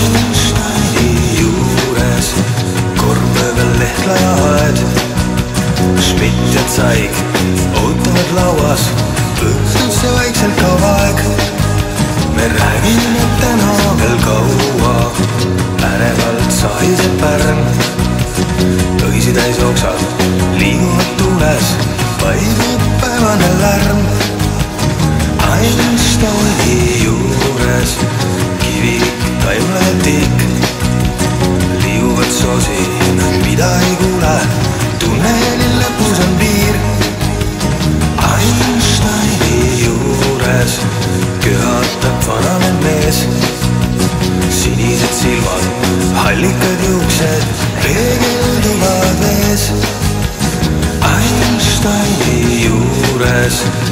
Einsteini juures korvpöövel lehtlajaed, Schmidt ja Zeig ootavad lauas, õhtus see vaikselt kaob aeg. Me räägime täna veel kaua, ärevalt sahiseb pärn, õisi täis oksad liiguvad tuules, vaibub päevane lärm. Einsteini juures kivik, taimlane tikk, liiguvad soosin, mida ei kuule, tunneli lõpus on piir. Einsteini juures köhatab vananev mees, sinised silmad, hallikad juuksed peegelduvad vees. Einsteini juures